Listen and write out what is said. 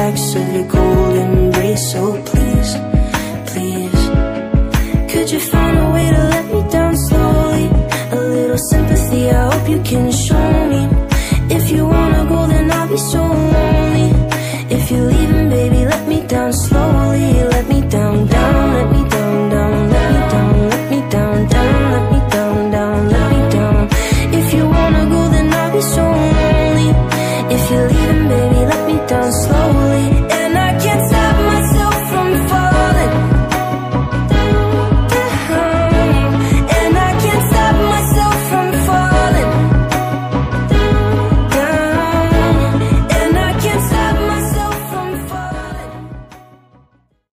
cracks of your cold embrace. So please, please, could you find a way to let me down slowly? A little sympathy, I hope you can show me. If you wanna go, then I'll be so lonely. If you're leaving